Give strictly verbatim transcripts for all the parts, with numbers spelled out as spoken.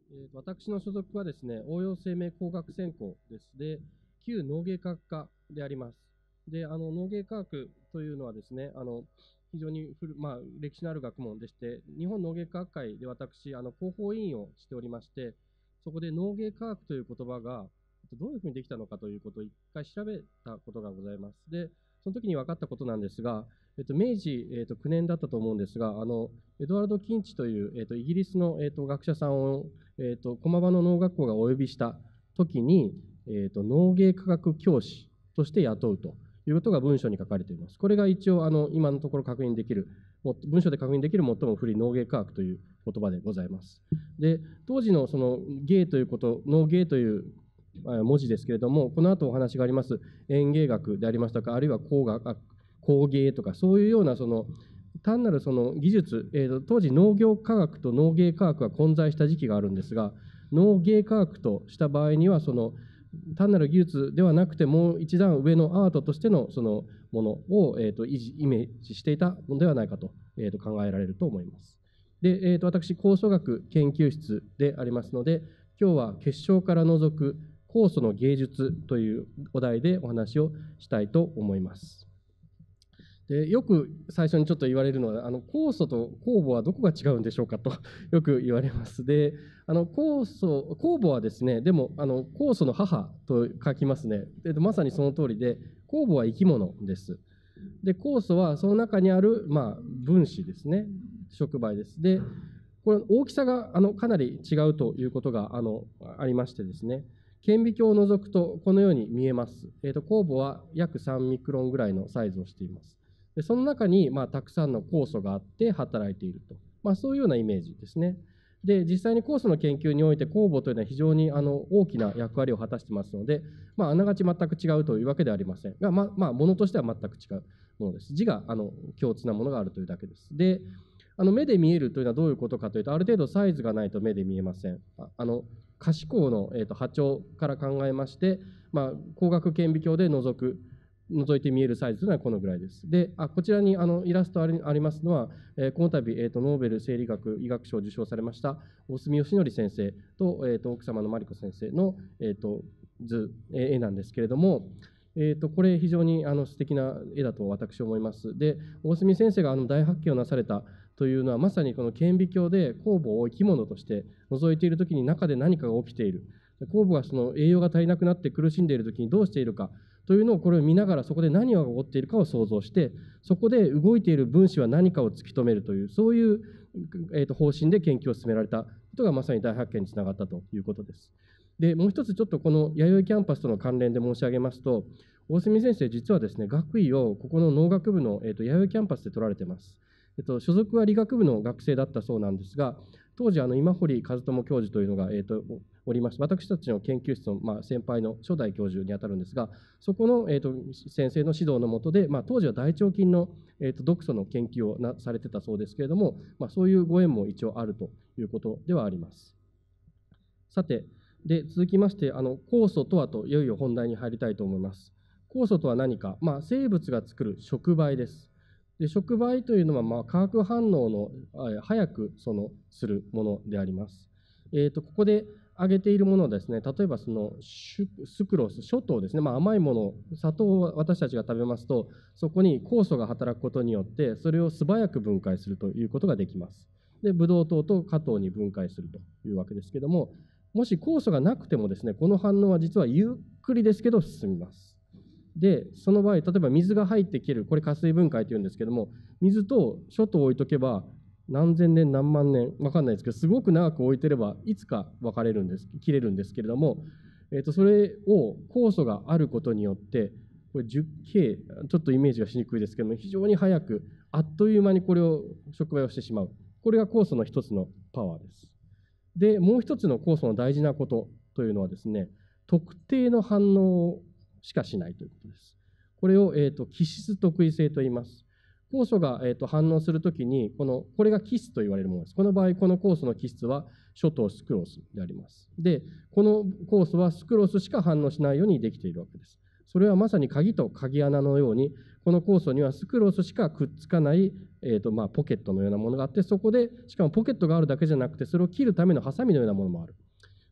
えーと、私の所属はですね、応用生命工学専攻です。で、旧農芸科学科であります。で、あの農芸科学というのはですね、あの非常に古、まあ、歴史のある学問でして、日本農芸科学会で私、あの広報委員をしておりまして、そこで農芸科学という言葉がどういうふうにできたのかということを一回調べたことがございます。で、その時に分かったことなんですが、えっと、明治、えっと、きゅうねんだったと思うんですが、あのエドワルド・キンチという、えっと、イギリスの、えっと、学者さんを、えっと、駒場の農学校がお呼びした時に、えっと、農芸科学教師として雇うということが文書に書かれています。これが一応あの今のところ確認できる、文書で確認できる最も古い農芸科学という言葉でございます。で、当時のその芸ということ、農芸という文字ですけれども、この後お話があります園芸学でありましたか、あるいは工学、工芸とか、そういうようなその単なるその技術、えーと、当時農業科学と農芸科学が混在した時期があるんですが、農芸科学とした場合にはその単なる技術ではなくてもう一段上のアートとしてのそのものを、えーと、イメージしていたのではないかと、えーと、考えられると思います。で、えーと、私酵素学研究室でありますので、今日は結晶から除く酵素の芸術というお題でお話をしたいと思います。でよく最初にちょっと言われるのは、あの酵素と酵母はどこが違うんでしょうかとよく言われます。で、あの酵素、酵母はですね、でもあの酵素の母と書きますね。でまさにその通りで、酵母は生き物です。で、酵素はその中にある、まあ、分子ですね、触媒です。で、これ大きさがあのかなり違うということが あ, のありましてですね、顕微鏡を除くとこのように見えます。えーと、酵母は約さんミクロンぐらいのサイズをしています。でその中に、まあ、たくさんの酵素があって働いていると、まあ、そういうようなイメージですね。で実際に酵素の研究において酵母というのは非常にあの大きな役割を果たしていますので、まあ、あながち全く違うというわけではありませんが、まあまあ、ものとしては全く違うものです。字があの共通なものがあるというだけです。であの目で見えるというのはどういうことかというと、ある程度サイズがないと目で見えません。ああの可視光の、えーと、波長から考えまして、まあ、光学顕微鏡で覗く覗いて見えるサイズというのはこのぐらいです。で、あこちらにあのイラストありありますのは、えー、この度、えーと、ノーベル生理学医学賞を受賞されました大隅義則先生と、えーと、奥様のマリコ先生の、えーと、図、絵なんですけれども、えーと、これ非常にあの素敵な絵だと私は思います。で、大隅先生があの大発見をなされたというのは、まさにこの顕微鏡で酵母を生き物として覗いているときに中で何かが起きている。酵母がその栄養が足りなくなって苦しんでいるときにどうしているかというのをこれを見ながら、そこで何が起こっているかを想像して、そこで動いている分子は何かを突き止めるという、そういう、えーと、方針で研究を進められたことがまさに大発見につながったということです。で、もう一つちょっとこの弥生キャンパスとの関連で申し上げますと、大隅先生、実はですね、学位をここの農学部の、えーと、弥生キャンパスで取られています。えっと、所属は理学部の学生だったそうなんですが、当時あの今堀和友教授というのが、えーと、おりまして、私たちの研究室の、まあ、先輩の初代教授にあたるんですが、そこの、えーと、先生の指導の下で、まあ、当時は大腸菌の、えーと、毒素の研究をなされてたそうですけれども、まあ、そういうご縁も一応あるということではあります。さて、で続きまして、あの酵素とはといよいよ本題に入りたいと思います。酵素とは何か、まあ、生物が作る触媒です。で触媒というのは、まあ、化学反応の早くそのするものであります。えーと、ここで挙げているものですね、例えばそのスクロス、諸糖ですね、まあ、甘いもの、砂糖を私たちが食べますと、そこに酵素が働くことによって、それを素早く分解するということができます。で、ブドウ糖と果糖に分解するというわけですけども、もし酵素がなくてもですね、この反応は実はゆっくりですけど進みます。で、その場合、例えば水が入ってきる、これ加水分解というんですけども、水と諸糖を置いとけば、何千年何万年分かんないですけど、すごく長く置いてればいつか分かれるんです切れるんですけれども、えー、とそれを酵素があることによって、これ じゅっケー、ちょっとイメージがしにくいですけども、非常に早くあっという間にこれを触媒をしてしまう。これが酵素の一つのパワーです。で、もう一つの酵素の大事なことというのはですね、特定の反応しかしないということです。これを、えー、と基質特異性と言います。酵素が、えー、と反応するときにこの、これが基質と言われるものです。この場合、この酵素の基質は諸糖スクロースであります。で、この酵素はスクロースしか反応しないようにできているわけです。それはまさに鍵と鍵穴のように、この酵素にはスクロースしかくっつかない、えーとまあ、ポケットのようなものがあって、そこでしかもポケットがあるだけじゃなくて、それを切るためのハサミのようなものもある。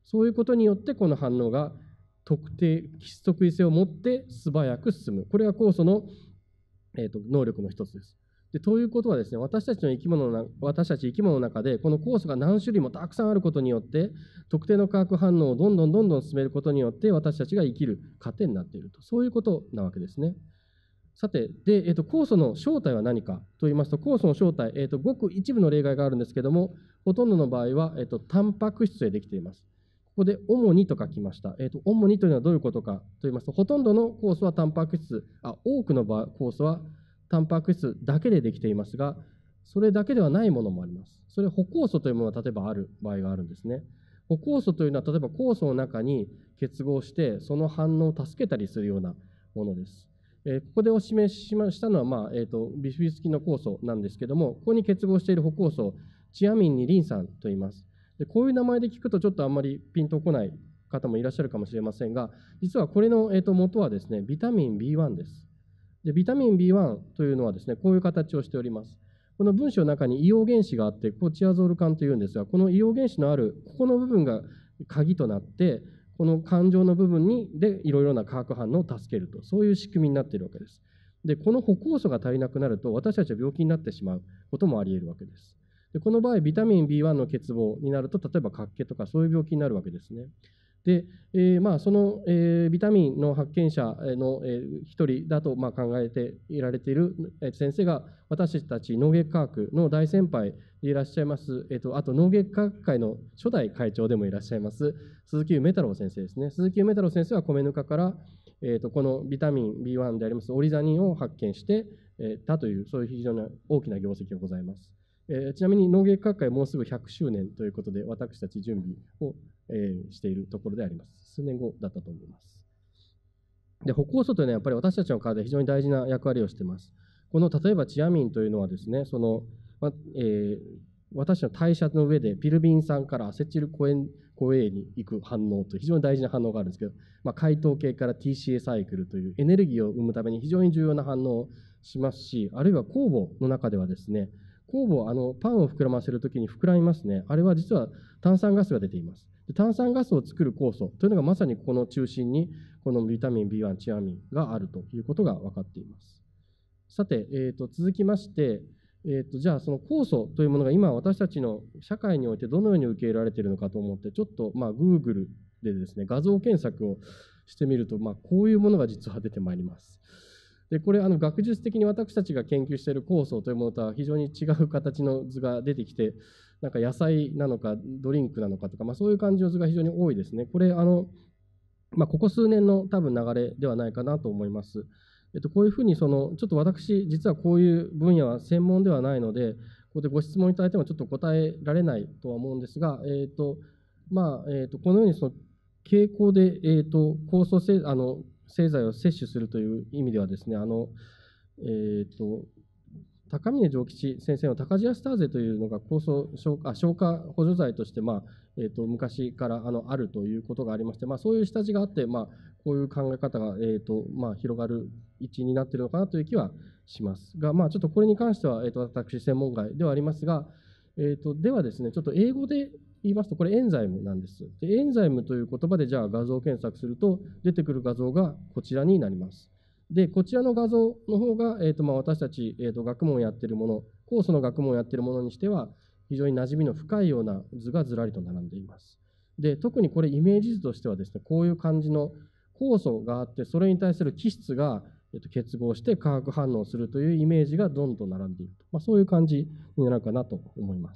そういうことによってこの反応が特定、基質特異性を持って素早く進む。これが酵素の、えーと、能力の一つです。でということはですね、私たちの生き物の私たち生き物の中でこの酵素が何種類もたくさんあることによって特定の化学反応をどんどんどんどん進めることによって私たちが生きる糧になっていると、そういうことなわけですね。さて、で、えーと、酵素の正体は何かと言いますと、酵素の正体、えーと、ごく一部の例外があるんですけども、ほとんどの場合は、えーと、タンパク質でできています。ここで主にと書きました。えーと、主にというのはどういうことかと言いますと、ほとんどの酵素はタンパク質、あ多くの場合酵素はタンパク質だけでできていますが、それだけではないものもあります。それ、補酵素というものが例えばある場合があるんですね。補酵素というのは、例えば酵素の中に結合して、その反応を助けたりするようなものです。えー、ここでお示ししましたのは、まあえーと、ビフィズス菌の酵素なんですけども、ここに結合している補酵素、チアミンにリン酸と言います。でこういう名前で聞くとちょっとあんまりピンとこない方もいらっしゃるかもしれませんが、実はこれの、えーと、元はですね、ビタミン ビーワン です。でビタミン ビーワン というのはですね、こういう形をしております。この分子の中に硫黄原子があって、ここチアゾール管というんですが、この硫黄原子のあるここの部分が鍵となって、この環状の部分にでいろいろな化学反応を助けると、そういう仕組みになっているわけです。で、この補酵素が足りなくなると、私たちは病気になってしまうこともあり得るわけです。で、この場合、ビタミン ビーワン の欠乏になると、例えば脚気とかそういう病気になるわけですね。で、えーまあ、その、えー、ビタミンの発見者の、えー、一人だと、まあ、考えていられている先生が、私たち農学科学の大先輩でいらっしゃいます、えーと、あと農学科学会の初代会長でもいらっしゃいます、鈴木梅太郎先生ですね。鈴木梅太郎先生は米ぬかから、えーと、このビタミン ビーワン でありますオリザニンを発見してたという、そういう非常に大きな業績がございます。えー、ちなみに農学科学会もうすぐひゃくしゅうねんということで、私たち準備を、えー、しているところであります。数年後だったと思います。で、補酵素というのはやっぱり私たちの体で非常に大事な役割をしています。この例えばチアミンというのはですね、その、まえー、私の代謝の上でピルビン酸からアセチルコエンコエに行く反応という非常に大事な反応があるんですけど、まあ、解糖系から ティーシーエー サイクルというエネルギーを生むために非常に重要な反応をしますし、あるいは酵母の中ではですね、酵母、あのパンを膨らませるときに膨らみますね。あれは実は炭酸ガスが出ています。で炭酸ガスを作る酵素というのがまさにこの中心にこのビタミン ビーワン、チアミンがあるということが分かっています。さて、えー、と続きまして、えー、とじゃあその酵素というものが今私たちの社会においてどのように受け入れられているのかと思って、ちょっとまあ Google でですね、画像検索をしてみると、まあ、こういうものが実は出てまいります。でこれあの学術的に私たちが研究している酵素というものとは非常に違う形の図が出てきて、なんか野菜なのかドリンクなのかとか、まあ、そういう感じの図が非常に多いですね。これあの、まあ、ここ数年の多分流れではないかなと思います。えっと、こういうふうにそのちょっと私実はこういう分野は専門ではないので、ここでご質問いただいてもちょっと答えられないとは思うんですが、えっとまあえっとこのようにその傾向で、えっと酵素性あの製剤を摂取するという意味ではですね、あの、えー、と高峰丈吉先生のタカジアスターゼというのが酵素消化消化補助剤として、まあえー、と昔からあのあるということがありまして、まあ、そういう下地があって、まあ、こういう考え方が、えーとまあ、広がる一因になっているのかなという気はしますが、まあ、ちょっとこれに関しては、えー、と私専門外ではありますが、えー、とではですね、ちょっと英語で言いますと、これエンザイムなんです。でエンザイムという言葉でじゃあ画像検索すると出てくる画像がこちらになります。で、こちらの画像の方が、えーとまあ、私たち、えーと学問をやっているもの、酵素の学問をやっているものにしては非常に馴染みの深いような図がずらりと並んでいます。で、特にこれイメージ図としてはですね、こういう感じの酵素があって、それに対する基質が結合して化学反応するというイメージがどんどん並んでいると、まあ、そういう感じになるかなと思います。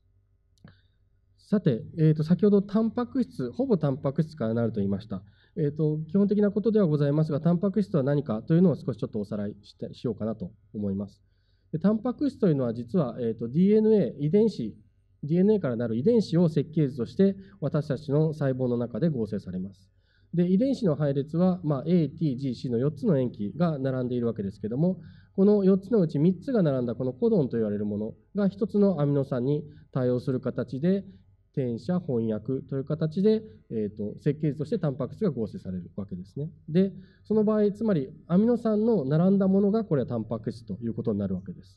さて、えー、と先ほどタンパク質、ほぼタンパク質からなると言いました。えー、と基本的なことではございますが、タンパク質とは何かというのを少しちょっとおさらい し, しようかなと思います。でタンパク質というのは実は、えー、と ディーエヌエー、遺伝子、ディーエヌエー からなる遺伝子を設計図として私たちの細胞の中で合成されます。で遺伝子の配列は、まあ、A、T、G、C のよっつの塩基が並んでいるわけですけれども、このよっつのうちみっつが並んだこのコドンといわれるものがひとつのアミノ酸に対応する形で転写、翻訳という形で、えー、と設計図としてタンパク質が合成されるわけですね。で、その場合、つまりアミノ酸の並んだものがこれはタンパク質ということになるわけです。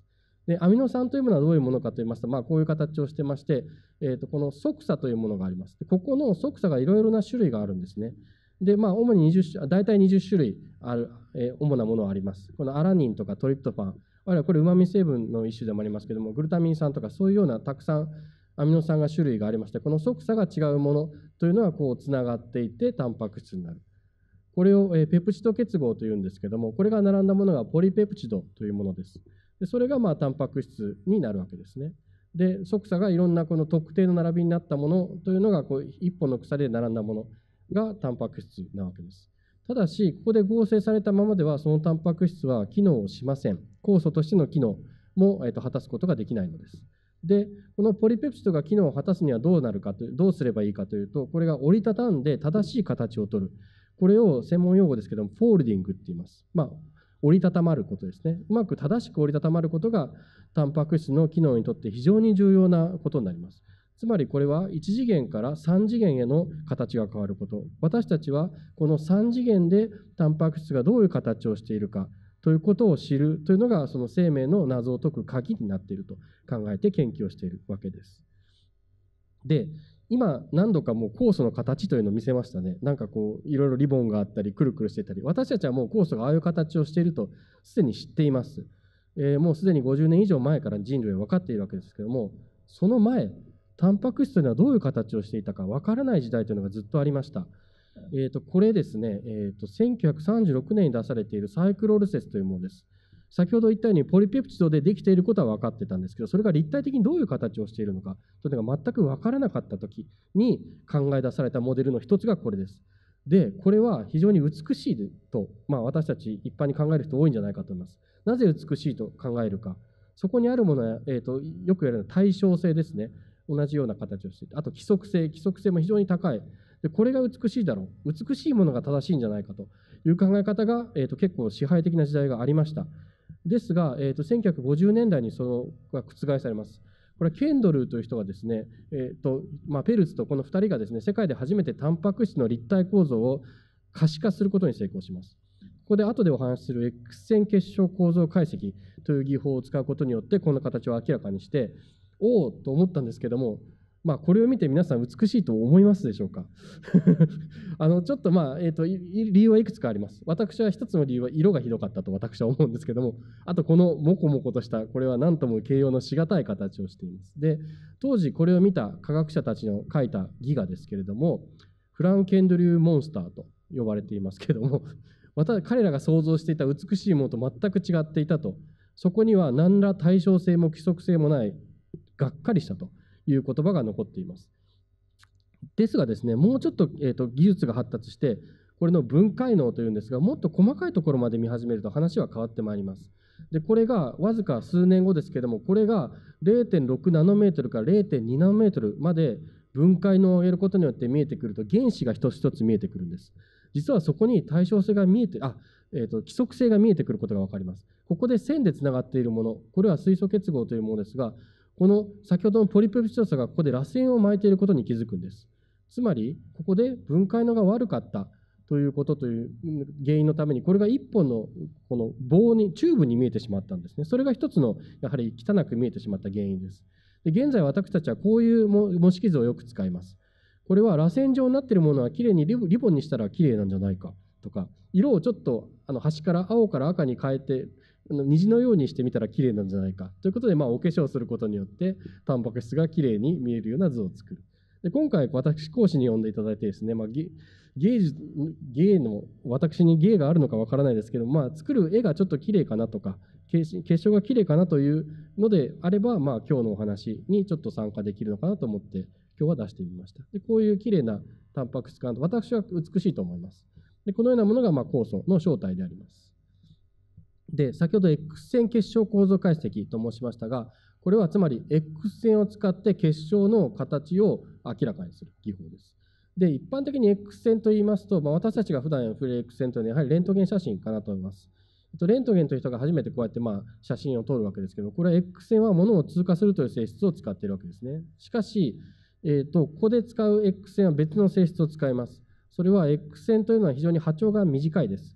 で、アミノ酸というものはどういうものかといいますと、まあ、こういう形をしてまして、えー、とこの側鎖というものがあります。でここの側鎖がいろいろな種類があるんですね。で、まあ、主ににじゅう、大体にじゅっ種類ある、えー、主なものがあります。このアラニンとかトリプトファン、あるいはこれ、うまみ成分の一種でもありますけども、グルタミン酸とか、そういうようなたくさんアミノ酸が種類がありまして、この側鎖が違うものというのは、こう、つながっていて、タンパク質になる。これを、えー、ペプチド結合というんですけども、これが並んだものがポリペプチドというものです。でそれがまあタンパク質になるわけですね。で、側鎖がいろんなこの特定の並びになったものというのがこう一本の鎖で並んだものがタンパク質なわけです。ただし、ここで合成されたままではそのタンパク質は機能をしません。酵素としての機能も、えー、と果たすことができないのです。で、このポリペプチドが機能を果たすにはどうなるかという、どうすればいいかというと、これが折りたたんで正しい形を取る。これを専門用語ですけども、フォールディングって言います。まあ折りたたまることですね。うまく正しく折りたたまることがタンパク質の機能にとって非常に重要なことになります。つまりこれはいち次元からさん次元への形が変わること。私たちはこのさん次元でタンパク質がどういう形をしているかということを知るというのがその生命の謎を解く鍵になっていると考えて研究をしているわけです。で、今何度かもう酵素の形というのを見せましたね。なんかこういろいろリボンがあったりくるくるしてたり、私たちはもう酵素がああいう形をしているとすでに知っています。えー、もうすでにごじゅうねん以上前から人類は分かっているわけですけども、その前、タンパク質というのはどういう形をしていたか分からない時代というのがずっとありました。えー、とこれですね、えー、とせんきゅうひゃくさんじゅうろくねんに出されているサイクロール説というものです。先ほど言ったようにポリペプチドでできていることは分かってたんですけど、それが立体的にどういう形をしているのかというのが全く分からなかったときに考え出されたモデルの一つがこれです。で、これは非常に美しいと、まあ、私たち一般に考える人多いんじゃないかと思います。なぜ美しいと考えるか。そこにあるものは、えー、とよく言われる対称性ですね。同じような形をしていて、あと規則性、規則性も非常に高い。で、これが美しいだろう。美しいものが正しいんじゃないかという考え方が、えー、と結構支配的な時代がありました。ですが、えー、とせんきゅうひゃくごじゅうねんだいにそのが覆されます。これはケンドルーという人がですね、えーとまあ、ペルツとこのふたりがですね、世界で初めてタンパク質の立体構造を可視化することに成功します。ここで後でお話しする X 線結晶構造解析という技法を使うことによってこの形を明らかにして、おおと思ったんですけども、まあ、これを見て皆さん美しいと思いますでしょうかあのちょっとまあ、えーと、理由はいくつかあります。私は一つの理由は色がひどかったと私は思うんですけども、あとこのモコモコとしたこれは何とも形容のしがたい形をしています。で、当時これを見た科学者たちの書いたギガですけれども、フランケンドリューモンスターと呼ばれていますけども、また彼らが想像していた美しいものと全く違っていたと、そこには何ら対称性も規則性もない、がっかりしたという言葉が残っています。ですがですね、もうちょっと、えーと、技術が発達して、これの分解能というんですが、もっと細かいところまで見始めると話は変わってまいります。で、これがわずか数年後ですけれども、これが れいてんろくナノメートルから れいてんにナノメートルまで分解能を上げることによって見えてくると、原子が一つ一つ見えてくるんです。実はそこに対称性が見えて、あ、えーと、規則性が見えてくることが分かります。ここで線でつながっているもの、これは水素結合というものですが、この先ほどのポリペプチド差がここで螺旋を巻いていることに気づくんです。つまり、ここで分解能が悪かったということという原因のために、これが一本のこの棒に、チューブに見えてしまったんですね。それが一つのやはり汚く見えてしまった原因です。で、現在私たちはこういう模式図をよく使います。これは螺旋状になっているものはきれいにリボンにしたらきれいなんじゃないかとか、色をちょっとあの端から青から赤に変えて、虹のようにしてみたらきれいなんじゃないかということで、まあ、お化粧することによってタンパク質がきれいに見えるような図を作る。で、今回私講師に呼んでいただいてですね、まあ、芸術芸の私に芸があるのかわからないですけど、まあ、作る絵がちょっときれいかなとか結晶がきれいかなというのであれば、まあ、今日のお話にちょっと参加できるのかなと思って今日は出してみました。で、こういうきれいなタンパク質感、私は美しいと思います。で、このようなものがまあ酵素の正体であります。で、先ほど X 線結晶構造解析と申しましたが、これはつまり X 線を使って結晶の形を明らかにする技法です。で、一般的に X 線と言いますと、まあ、私たちが普段触れる X 線というのはやはりレントゲン写真かなと思います。レントゲンという人が初めてこうやってまあ写真を撮るわけですけど、これは X 線は物を通過するという性質を使っているわけですね。しかし、えーと、ここで使う X 線は別の性質を使います。それは X 線というのは非常に波長が短いです。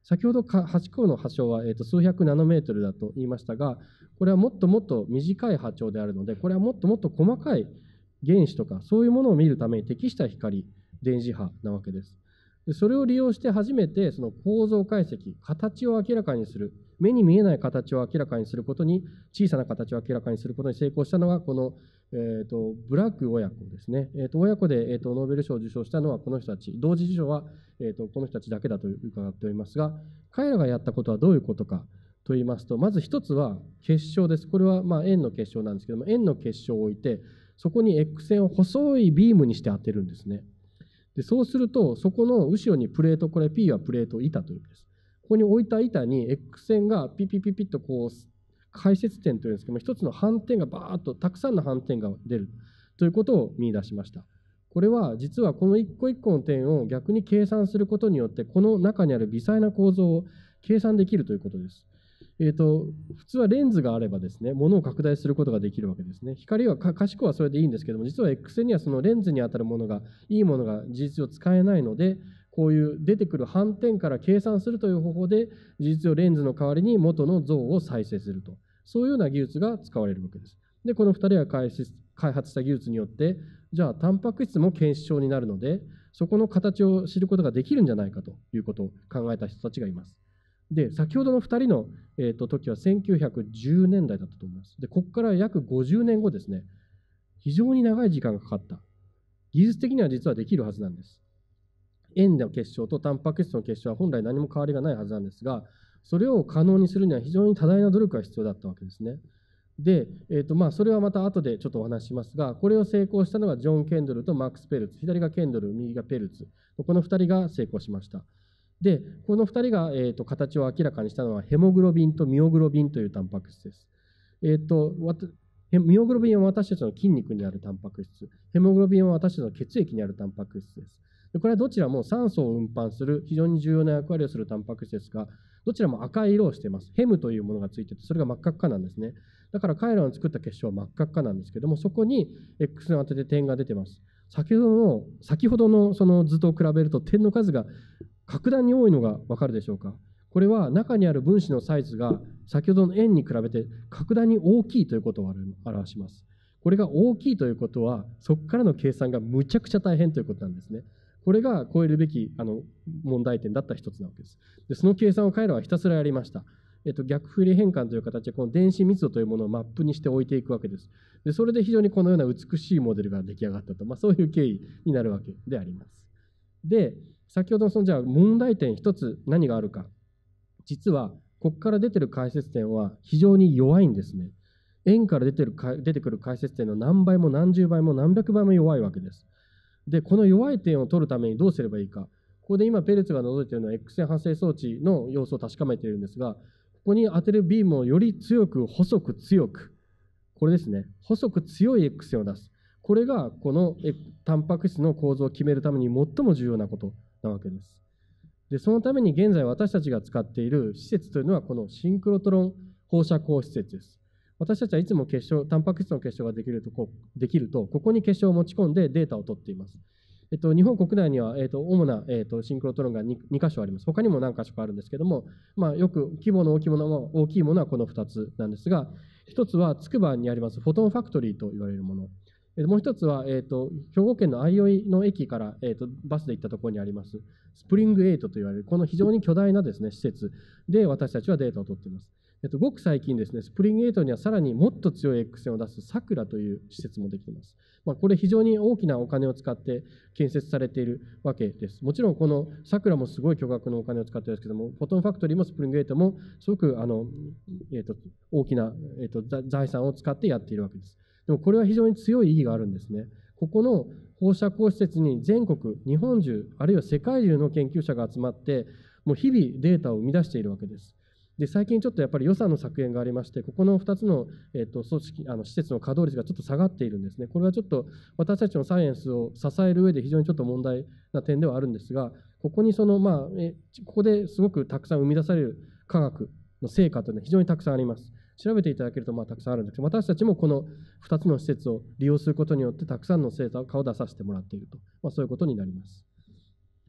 先ほどハチ公の波長は、えー、と数百ナノメートルだと言いましたが、これはもっともっと短い波長であるので、これはもっともっと細かい原子とかそういうものを見るために適した光、電磁波なわけです。でそれを利用して初めてその構造解析、形を明らかにする、目に見えない形を明らかにすることに、小さな形を明らかにすることに成功したのが、この、えー、とブラック親子ですね。えー、と親子で、えー、とノーベル賞を受賞したのはこの人たち、同時受賞は、えー、とこの人たちだけだと伺っておりますが、彼らがやったことはどういうことかと言いますと、まず一つは結晶です。これはまあ円の結晶なんですけども、円の結晶を置いて、そこに X 線を細いビームにして当てるんですね。でそうすると、そこの後ろにプレート、これ P はプレート、板という意味です。ここに置いた板に X 線がピピピピッとこう、解説点というんですけども、一つの斑点がバーッと、たくさんの斑点が出るということを見出しました。これは実はこの一個一個の点を逆に計算することによって、この中にある微細な構造を計算できるということです。えーと、普通はレンズがあればですね、物を拡大することができるわけですね。光は賢はそれでいいんですけども、実は X 線にはそのレンズに当たるものが、いいものが事実上使えないので、こういう出てくる斑点から計算するという方法で、事実上レンズの代わりに元の像を再生すると。そういうような技術が使われるわけです。で、このふたりが開発した技術によって、じゃあ、タンパク質も検視症になるので、そこの形を知ることができるんじゃないかということを考えた人たちがいます。で、先ほどのふたりの、えー、と時はせんきゅうひゃくじゅうねんだいだったと思います。で、ここから約ごじゅうねんごですね、非常に長い時間がかかった。技術的には実はできるはずなんです。円の結晶とタンパク質の結晶は本来何も変わりがないはずなんですが、それを可能にするには非常に多大な努力が必要だったわけですね。で、えーとまあ、それはまた後でちょっとお話ししますが、これを成功したのがジョン・ケンドルとマックス・ペルツ、左がケンドル、右がペルツ、このふたりが成功しました。で、このふたりが、えー、と形を明らかにしたのはヘモグロビンとミオグロビンというタンパク質です。えー、とミオグロビンは私たちの筋肉にあるタンパク質、ヘモグロビンは私たちの血液にあるタンパク質です。でこれはどちらも酸素を運搬する非常に重要な役割をするタンパク質ですが、どちらも赤い色をしています。ヘムというものがついていて、それが真っ赤っかなんですね。だから彼らの作った結晶は真っ赤っかなんですけども、そこに X 線を当てて点が出ています。先ほどの、先ほどのその図と比べると点の数が格段に多いのが分かるでしょうか。これは中にある分子のサイズが先ほどの円に比べて格段に大きいということを表します。これが大きいということは、そこからの計算がむちゃくちゃ大変ということなんですね。これが超えるべきあの問題点だった一つなわけです。でその計算を彼らはひたすらやりました。えっと、逆振り変換という形でこの電子密度というものをマップにして置いていくわけです。でそれで非常にこのような美しいモデルが出来上がったと、まあ、そういう経緯になるわけであります。で、先ほどのそのじゃあ問題点一つ何があるか。実はここから出てる解説点は非常に弱いんですね。円から出てる出てくる解説点の何倍も何十倍も何百倍も弱いわけです。で、この弱い点を取るためにどうすればいいか。ここで今ペレツが覗いているのは X 線発生装置の様子を確かめているんですが、ここに当てるビームをより強く細く強く、これですね、細く強い X 線を出す。これがこのタンパク質の構造を決めるために最も重要なことなわけです。で、そのために現在私たちが使っている施設というのはこのシンクロトロン放射光施設です。私たちはいつも結晶、タンパク質の結晶ができると、こうできると、ここに結晶を持ち込んでデータを取っています。えっと、日本国内には、えっと、主な、えっと、シンクロトロンが 2, 2箇所あります。他にも何箇所かあるんですけども、まあ、よく規模の大きいものも大きいものはこのふたつなんですが、一つは筑波にありますフォトンファクトリーと言われるもの。もう一つは、えー、と兵庫県の相生の駅から、えー、とバスで行ったところにありますスプリングエイトと言われるこの非常に巨大なです、ね、施設で私たちはデータを取っています。えー、とごく最近ですね、スプリングエイトにはさらにもっと強い X 線を出すサクラという施設もできています。まあ、これ非常に大きなお金を使って建設されているわけです。もちろんこのサクラもすごい巨額のお金を使っているんですけども、フォトンファクトリーもスプリングエイトもすごくあの、えー、と大きな、えー、と財産を使ってやっているわけです。でもこれは非常に強い意義があるんですね。ここの放射光施設に全国、日本中、あるいは世界中の研究者が集まって、もう日々データを生み出しているわけです。で、最近ちょっとやっぱり予算の削減がありまして、ここのふたつの、えー、と組織、あの施設の稼働率がちょっと下がっているんですね。これはちょっと私たちのサイエンスを支える上で非常にちょっと問題な点ではあるんですが、ここにその、まあ、えここですごくたくさん生み出される科学の成果というのは非常にたくさんあります。調べていただけるとまあたくさんあるんですけど、私たちもこのふたつの施設を利用することによってたくさんの成果を出させてもらっていると、まあ、そういうことになります。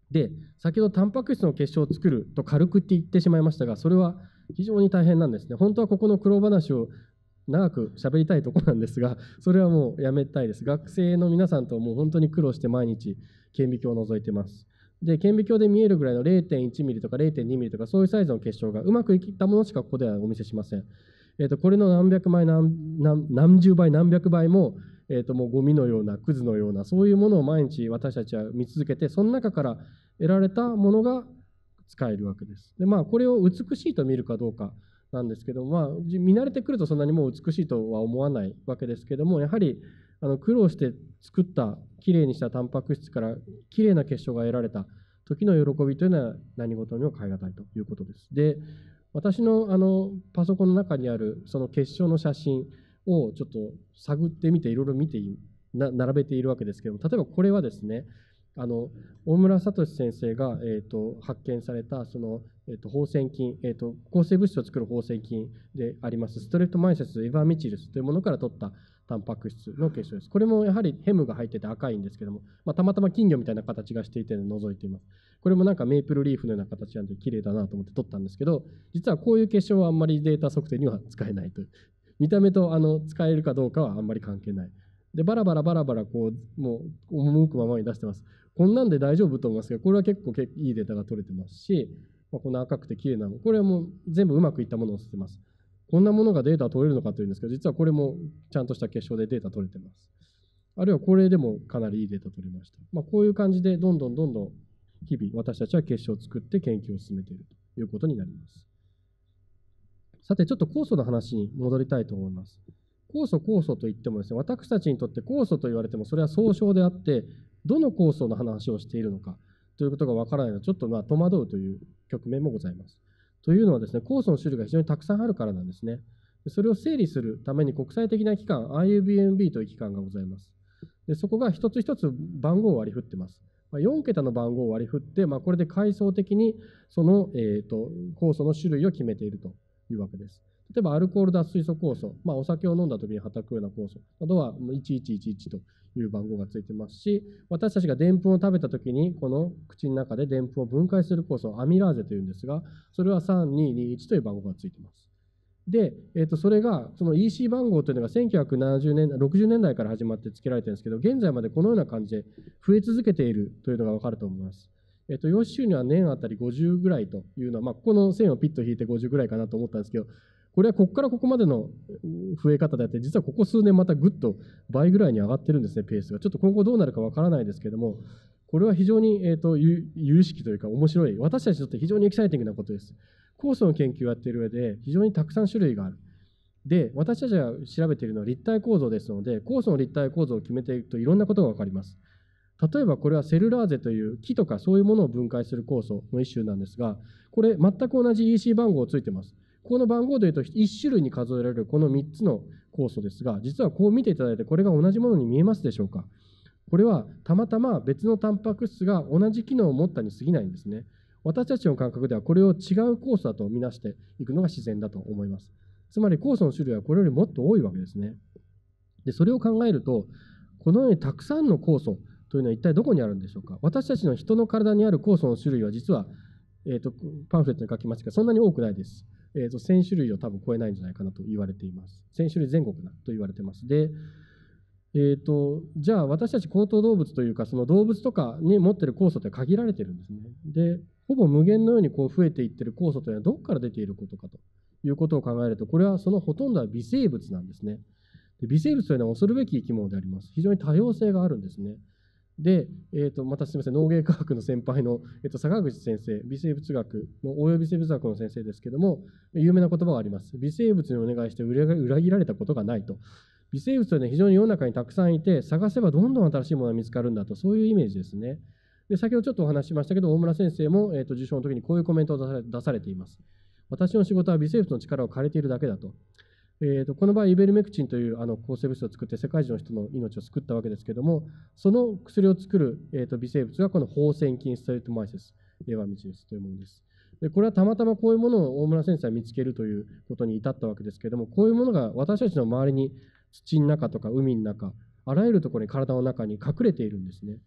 で、先ほどタンパク質の結晶を作ると軽くって言ってしまいましたが、それは非常に大変なんですね。本当はここの苦労話を長く喋りたいところなんですが、それはもうやめたいです。学生の皆さんともう本当に苦労して毎日顕微鏡を覗いてます。で、顕微鏡で見えるぐらいの れいてんいちミリとか れいてんにミリとかそういうサイズの結晶がうまくいったものしかここではお見せしません。えー、とこれの何百倍 何, 何, 何十倍何百倍も、えー、ともうゴミのようなクズのようなそういうものを毎日私たちは見続けて、その中から得られたものが使えるわけです。で、まあ、これを美しいと見るかどうかなんですけども、まあ、見慣れてくるとそんなにもう美しいとは思わないわけですけども、やはりあの苦労して作ったきれいにしたタンパク質からきれいな結晶が得られた時の喜びというのは何事にも代え難いということです。で、私のあのパソコンの中にあるその結晶の写真をちょっと探ってみていろいろ見てな並べているわけですけども、例えばこれはですね、あの大村聡先生が、えー、と発見されたその、えー、と放線菌、えー、と抗生物質を作る放線菌でありますストレプトマイセスエバーミチルスというものから取ったタンパク質の結晶です。これもやはりヘムが入ってて赤いんですけども、まあ、たまたま金魚みたいな形がしていて覗いています。これもなんかメープルリーフのような形なんで綺麗だなと思って取ったんですけど、実はこういう結晶はあんまりデータ測定には使えないという。見た目とあの使えるかどうかはあんまり関係ない。で、バラバラバラバラこう、もう赴くままに出してます。こんなんで大丈夫と思いますけど、これは結構いいデータが取れてますし、まあ、この赤くて綺麗なの、これはもう全部うまくいったものを載せてます。こんなものがデータ取れるのかというんですけど、実はこれもちゃんとした結晶でデータ取れてます。あるいはこれでもかなりいいデータ取れました。まあ、こういう感じでどんどんどんどん日々私たちは結晶を作って研究を進めているということになります。さて、ちょっと酵素の話に戻りたいと思います。酵素、酵素といってもですね、私たちにとって酵素と言われてもそれは総称であって、どの酵素の話をしているのかということがわからないので、ちょっとまあ戸惑うという局面もございます。というのはですね、酵素の種類が非常にたくさんあるからなんですね。それを整理するために国際的な機関、アイユービーエヌビー という機関がございます。でそこが一つ一つ番号を割り振ってます。よん桁の番号を割り振って、まあ、これで階層的にその、えーと、酵素の種類を決めているというわけです。例えばアルコール脱水素酵素、まあ、お酒を飲んだ時にはたくような酵素などはいちいちいちいちという番号がついてますし、私たちがでんぷんを食べた時にこの口の中ででんぷんを分解する酵素をアミラーゼというんですが、それはさんにーにーいちという番号がついています。で、えー、とそれがその イーシー 番号というのがせんきゅうひゃくななじゅうねんだいろくじゅうねんだいから始まって付けられてるんですけど、現在までこのような感じで増え続けているというのが分かると思います。えー、と陽子収入は年あたりごじゅうぐらいというのは、まあ、ここの線をピッと引いてごじゅうぐらいかなと思ったんですけど、これはここからここまでの増え方であって、実はここ数年またぐっと倍ぐらいに上がってるんですね、ペースが。ちょっと今後どうなるか分からないですけども、これは非常に、えー、と有意識というか面白い、私たちにとって非常にエキサイティングなことです。酵素の研究をやっている上で非常にたくさん種類がある。で、私たちが調べているのは立体構造ですので、酵素の立体構造を決めていくといろんなことが分かります。例えばこれはセルラーゼという木とかそういうものを分解する酵素の一種なんですが、これ全く同じ イーシー 番号がついています。この番号でいうといち種類に数えられるこのみっつの酵素ですが、実はこう見ていただいてこれが同じものに見えますでしょうか。これはたまたま別のタンパク質が同じ機能を持ったに過ぎないんですね。私たちの感覚ではこれを違う酵素だと見なしていくのが自然だと思います。つまり酵素の種類はこれよりもっと多いわけですね。で、それを考えると、このようにたくさんの酵素というのは一体どこにあるんでしょうか。私たちの人の体にある酵素の種類は実は、えーと、パンフレットに書きましたが、そんなに多くないです。えーと、せん種類を多分超えないんじゃないかなと言われています。せん種類前後だと言われています。で、えーと、じゃあ私たち高等動物というか、その動物とかに持っている酵素って限られているんですね。で、ほぼ無限のようにこう増えていっている酵素というのはどこから出ていることかということを考えると、これはそのほとんどは微生物なんですね。で、微生物というのは恐るべき生き物であります。非常に多様性があるんですね。で、えーと、またすみません、農芸科学の先輩の、えーと、坂口先生、微生物学の応用微生物学の先生ですけども、有名な言葉があります。微生物にお願いして裏切られたことがないと。微生物というのは非常に世の中にたくさんいて、探せばどんどん新しいものが見つかるんだと、そういうイメージですね。で、先ほどちょっとお話ししましたけど、大村先生も、えーと、受賞の時にこういうコメントを出され、出されています。私の仕事は微生物の力を借りているだけだと。えーと、この場合、イベルメクチンというあの抗生物質を作って世界中の人の命を救ったわけですけれども、その薬を作る、えーと微生物がこの放線菌ストレプトマイセス、エバミチルスというものです。で、これはたまたまこういうものを大村先生は見つけるということに至ったわけですけれども、こういうものが私たちの周りに土の中とか海の中、あらゆるところに体の中に隠れているんですね。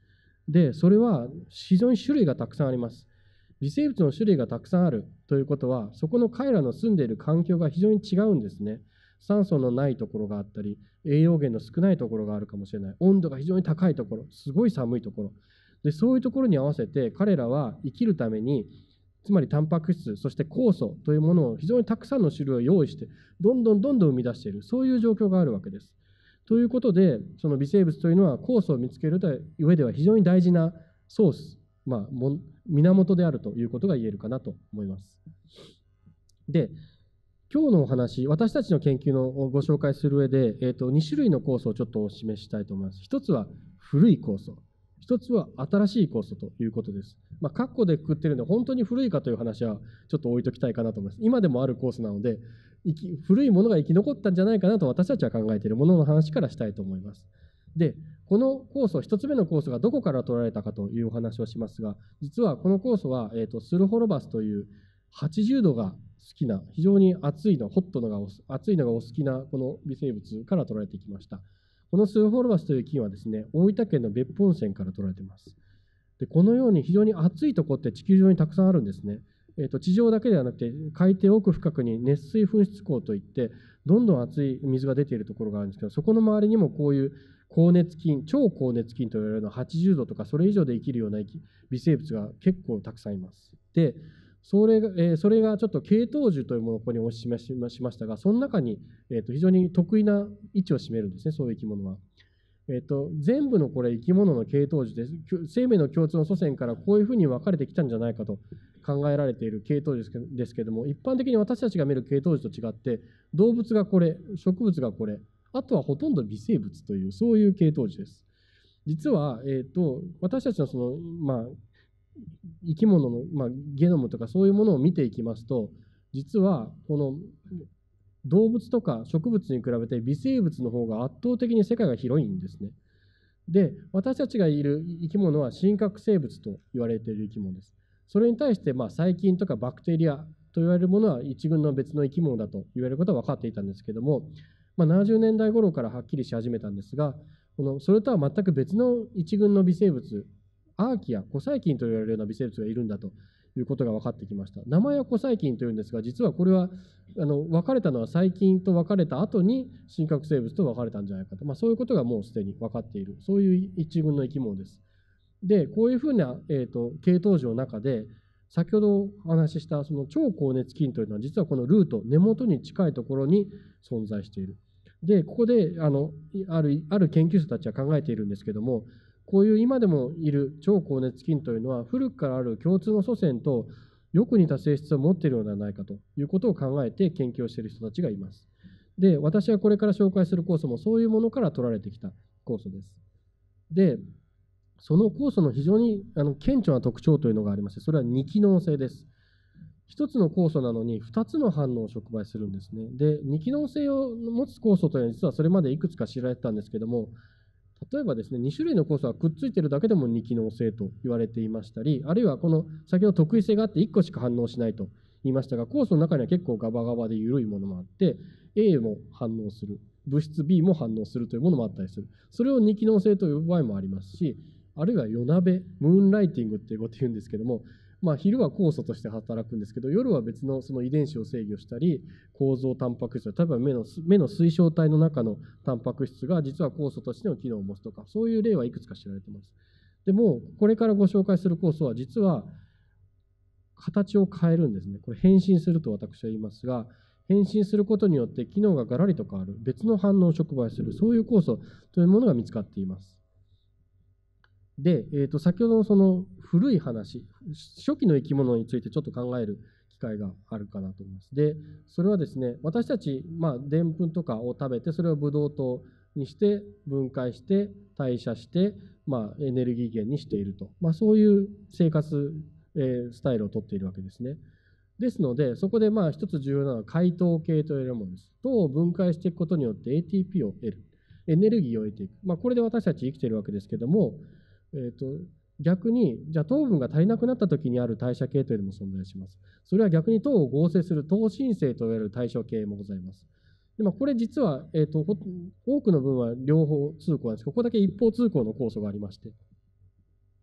で、それは非常に種類がたくさんあります。微生物の種類がたくさんあるということは、そこの彼らの住んでいる環境が非常に違うんですね。酸素のないところがあったり、栄養源の少ないところがあるかもしれない。温度が非常に高いところ、すごい寒いところ。で、そういうところに合わせて彼らは生きるために、つまりタンパク質、そして酵素というものを非常にたくさんの種類を用意して、どんどんどんどん生み出している、そういう状況があるわけです。ということで、その微生物というのは酵素を見つける上では非常に大事なソース、まあ、源であるということが言えるかなと思います。で、今日のお話、私たちの研究のご紹介する上で、えーと、に種類の酵素をちょっとお示ししたいと思います。一つは古い酵素。一つは新しい酵素ということです。まあ、括弧でくくってるので、本当に古いかという話はちょっと置いときたいかなと思います。今でもある酵素なので、生き古いものが生き残ったんじゃないかなと私たちは考えているものの話からしたいと思います。で、この酵素、一つ目の酵素がどこから取られたかというお話をしますが、実はこの酵素は、えーと、スルホロバスというはちじゅうどが好きな、非常に熱いの、ホットのが熱いのがお好きなこの微生物から取られてきました。このスルホロバスという菌はですね、大分県の別府温泉から取られています。で、このように非常に熱いところって地球上にたくさんあるんですね。えーと、地上だけではなくて、海底奥深くに熱水噴出口といって、どんどん熱い水が出ているところがあるんですけど、そこの周りにもこういう高熱菌、超高熱菌と言われるようなはちじゅうどとかそれ以上で生きるような微生物が結構たくさんいます。で、それが、えー、それがちょっと系統樹というものをここにお示ししましたが、その中に、えーと、非常に得意な位置を占めるんですね、そういう生き物は。えーと、全部のこれ生き物の系統樹です。生命の共通の祖先からこういうふうに分かれてきたんじゃないかと考えられている系統樹ですけども、一般的に私たちが見る系統樹と違って、動物がこれ、植物がこれ、あとはほとんど微生物という、そういう系統樹です。実は、えーと、私たちのその、まあ、生き物の、まあ、ゲノムとかそういうものを見ていきますと、実はこの動物とか植物に比べて微生物の方が圧倒的に世界が広いんですね。で、私たちがいる生き物は真核生物と言われている生き物です。それに対して、まあ、細菌とかバクテリアと言われるものは一群の別の生き物だと言われることは分かっていたんですけども、まあ、ななじゅうねんだい頃からはっきりし始めたんですが、このそれとは全く別の一群の微生物、アーキア、古細菌と言われるような微生物がいるんだということが分かってきました。名前は古細菌というんですが、実はこれはあの分かれたのは細菌と分かれた後に真核生物と分かれたんじゃないかと、まあ、そういうことがもうすでに分かっている、そういう一群の生き物です。で、こういうふうな、えーと、系統樹の中で、先ほどお話ししたその超高熱菌というのは、実はこのルート、根元に近いところに存在している。で、ここであのある、ある研究者たちは考えているんですけども、こういう今でもいる超高熱菌というのは、古くからある共通の祖先とよく似た性質を持っているのではないかということを考えて研究をしている人たちがいます。で、私はこれから紹介する酵素もそういうものから取られてきた酵素です。で、その酵素の非常にあの顕著な特徴というのがありまして、それは二機能性です。一つの酵素なのに二つの反応を触媒するんですね。で、二機能性を持つ酵素というのは実はそれまでいくつか知られてたんですけども、例えばですね、に種類の酵素はくっついているだけでも二機能性と言われていましたり、あるいはこの先ほど特異性があっていっこしか反応しないと言いましたが、酵素の中には結構ガバガバで緩いものもあって、A も反応する、物質 B も反応するというものもあったりする。それを二機能性と呼ぶ場合もありますし、あるいは夜鍋、ムーンライティングっていうことを言うんですけども、まあ、昼は酵素として働くんですけど、夜は別のその遺伝子を制御したり、構造タンパク質、例えば目の目の水晶体の中のタンパク質が実は酵素としての機能を持つとか、そういう例はいくつか知られています。でも、これからご紹介する酵素は実は形を変えるんですね。これ変身すると私は言いますが、変身することによって機能がガラリと変わる、別の反応を触媒する、そういう酵素というものが見つかっています。で、えー、と先ほどのその古い話、初期の生き物についてちょっと考える機会があるかなと思います。で、それはですね、私たち、まあ、でんぷんとかを食べて、それをブドウ糖にして分解して代謝して、まあ、エネルギー源にしていると、まあ、そういう生活、えー、スタイルをとっているわけですね。ですので、そこでまあ一つ重要なのは解糖系というものです。糖を分解していくことによって エーティーピー を得る、エネルギーを得ていく、まあ、これで私たち生きているわけですけども、えーと、逆に、じゃあ糖分が足りなくなったときにある代謝系というのも存在します。それは逆に糖を合成する糖新生といわれる代謝系もございます。で、まあ、これ実は、えーと、多くの分は両方通行なんですけど、ここだけ一方通行の酵素がありまして、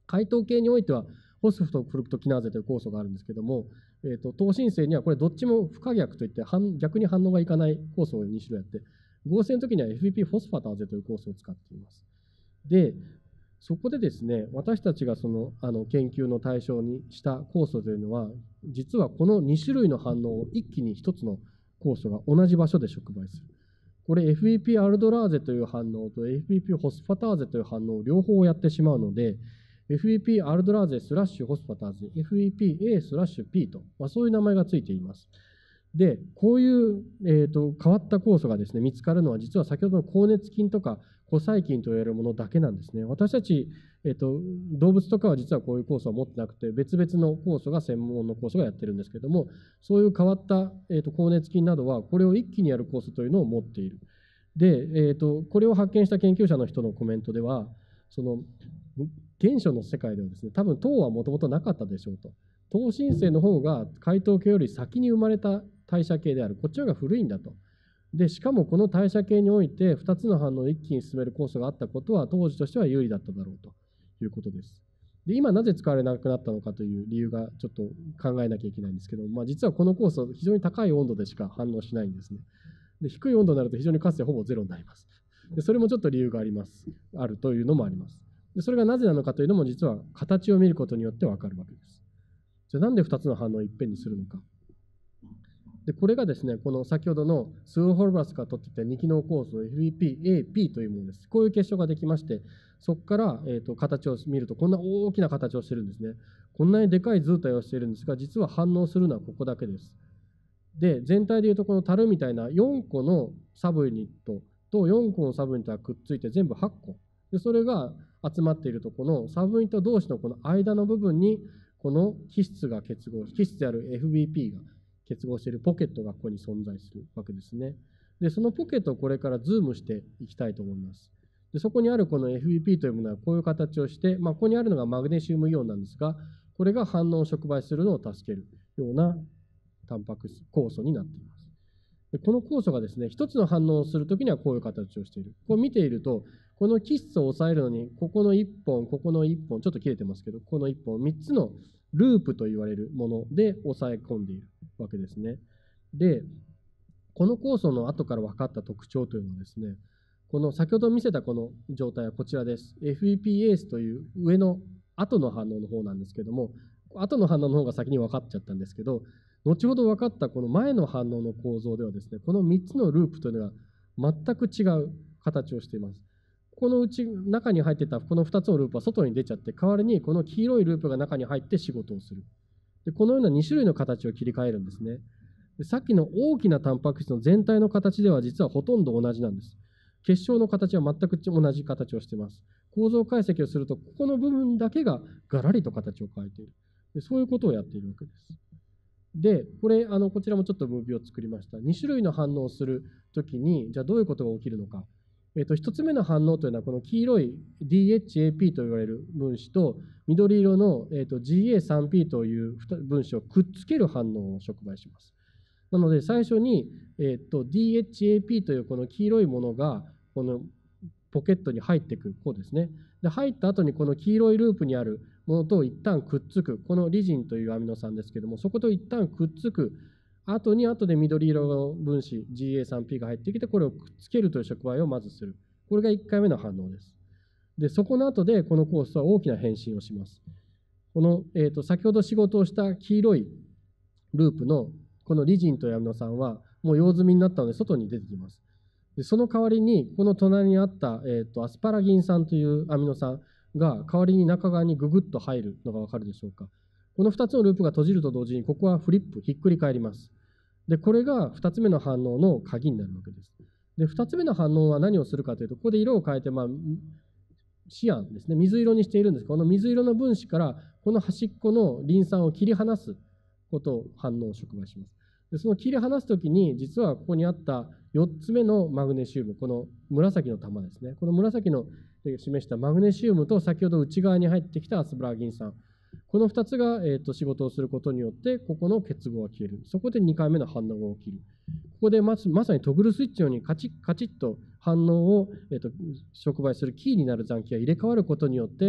解糖系においてはホスフトフルクトキナーゼという酵素があるんですけども、えーと、糖新生にはこれどっちも不可逆といって反逆に反応がいかない酵素をに種類あって、合成の時には エフイーピー フォスファターゼという酵素を使っています。で、そこでですね、私たちがそのあの研究の対象にした酵素というのは、実はこのに種類の反応を一気にひとつの酵素が同じ場所で触媒する。これ エフイーピー アルドラーゼという反応と エフイーピー ホスファターゼという反応を両方やってしまうので、エフイーピー アルドラーゼスラッシュホスファターゼ、エフイーピー エー スラッシュ P と、まあ、そういう名前がついています。で、こういう、えーと、変わった酵素がですね、見つかるのは、実は先ほどの好熱菌とか古細菌といわれるものだけなんですね。私たち、えーと、動物とかは実はこういう酵素は持ってなくて、別々の酵素が専門の酵素がやってるんですけども、そういう変わった、えーと、好熱菌などは、これを一気にやる酵素というのを持っている。で、えーと、これを発見した研究者の人のコメントでは、その原初の世界ではですね、多分糖はもともとなかったでしょうと。糖新生の方が解糖系より先に生まれた代謝系である。こっちの方が古いんだと。で、しかもこの代謝系においてふたつの反応を一気に進める酵素があったことは当時としては有利だっただろうということです。で、今なぜ使われなくなったのかという理由がちょっと考えなきゃいけないんですけど、まあ、実はこの酵素非常に高い温度でしか反応しないんですね。で、低い温度になると非常に活性ほぼゼロになります。で、それもちょっと理由があります。あるというのもあります。で、それがなぜなのかというのも実は形を見ることによってわかるわけです。じゃあなんでふたつの反応をいっぺんにするのか。で、これがですね、この先ほどのスーホルバスから取ってきたに機能酵素 エフイーピーエーピー というものです。こういう結晶ができまして、そこから、えーと、形を見るとこんな大きな形をしてるんですね。こんなにでかい図体をしているんですが、実は反応するのはここだけです。で、全体でいうとこの樽みたいなよんこのサブユニットとよんこのサブユニットがくっついて全部はっこ。で、それが集まっているとこのサブユニット同士のこの間の部分にこの基質が結合、基質である エフビーピー が結合しているポケットがここに存在するわけですね。で、そのポケットをこれからズームしていきたいと思います。で、そこにあるこの エフビーピー というものはこういう形をして、まあ、ここにあるのがマグネシウムイオンなんですが、これが反応を触媒するのを助けるようなタンパク質、酵素になっています。で、この酵素がですね、一つの反応をするときにはこういう形をしている。こう見ていると、この基質を抑えるのに、ここのいっぽん、ここのいっぽん、ちょっと切れてますけど、このいっぽん、みっつのループと言われるもので抑え込んでいるわけですね。で、この酵素の後から分かった特徴というのはですね、この先ほど見せたこの状態はこちらです。エフイーピーエース という上の後の反応の方なんですけども、後の反応の方が先に分かっちゃったんですけど、後ほど分かったこの前の反応の構造ではですね、このみっつのループというのが全く違う形をしています。このうち中に入っていたこのふたつのループは外に出ちゃって、代わりにこの黄色いループが中に入って仕事をする。で、このようなに種類の形を切り替えるんですね。で、さっきの大きなタンパク質の全体の形では実はほとんど同じなんです。結晶の形は全く同じ形をしています。構造解析をすると、ここの部分だけがガラリと形を変えている。で、そういうことをやっているわけです。で、これ、あの、こちらもちょっとムービーを作りました。に種類の反応をするときに、じゃあどういうことが起きるのか。えっと、ひとつめの反応というのは、この黄色い ディーエイチエーピー と言われる分子と、緑色の、えっと、ジーエースリーピー という分子をくっつける反応を触媒します。なので、最初に、えっと、ディーエイチエーピー というこの黄色いものが、このポケットに入ってくる、こうですね。で、入った後にこの黄色いループにあるものと一旦くっつく、このリジンというアミノ酸ですけども、そこと一旦くっつく後に後で緑色の分子 ジーエースリーピー が入ってきて、これをくっつけるという触媒をまずする。これがいっかいめの反応です。で、そこの後でこの酵素は大きな変身をします。この、えーと、先ほど仕事をした黄色いループのこのリジンというアミノ酸はもう用済みになったので外に出てきます。で、その代わりにこの隣にあった、えーと、アスパラギン酸というアミノ酸が代わりに中側にググッと入るのがわかるでしょうか。このふたつのループが閉じると同時にここはフリップ、ひっくり返ります。で、これがふたつめの反応の鍵になるわけです。で、ふたつめの反応は何をするかというと、ここで色を変えて、まあ、シアンですね、水色にしているんですが、この水色の分子からこの端っこのリン酸を切り離すことを反応を触媒します。で、その切り離すときに、実はここにあったよっつめのマグネシウム、この紫の玉ですね。この紫の示したマグネシウムと先ほど内側に入ってきたアスパラギン酸。このふたつが、えー、と仕事をすることによって、ここの結合が消える。そこでにかいめの反応が起きる。ここでまずまさにトグルスイッチのようにカチッカチッと反応を、えー、と触媒するキーになる残機が入れ替わることによって、